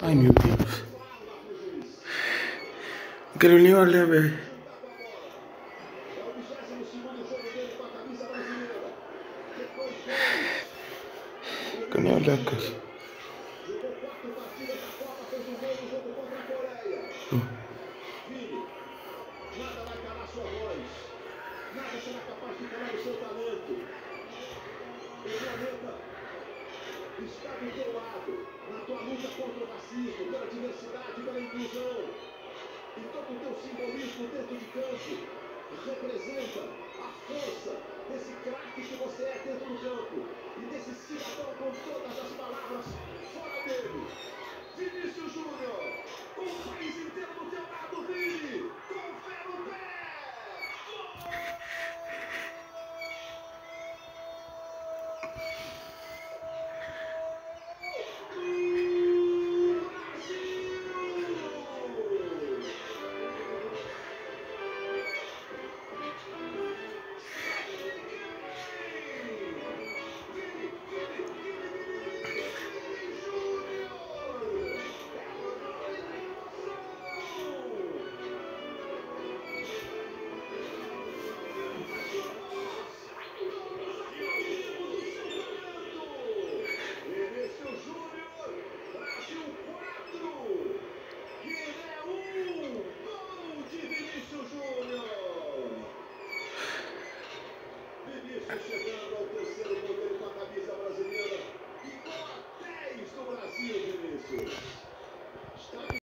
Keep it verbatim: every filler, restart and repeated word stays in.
Ai, meu Deus. Não quero nem olhar, velho. Não quero nem olhar, cara. Hum. Nada vai calar sua voz. Nada será capaz de calar o seu talento. O planeta está do teu lado, na tua luta contra o racismo, pela diversidade, pela inclusão. E todo o teu simbolismo dentro de campo representa a força desse craque que você é dentro do campo. E desse cidadão com todas as palavras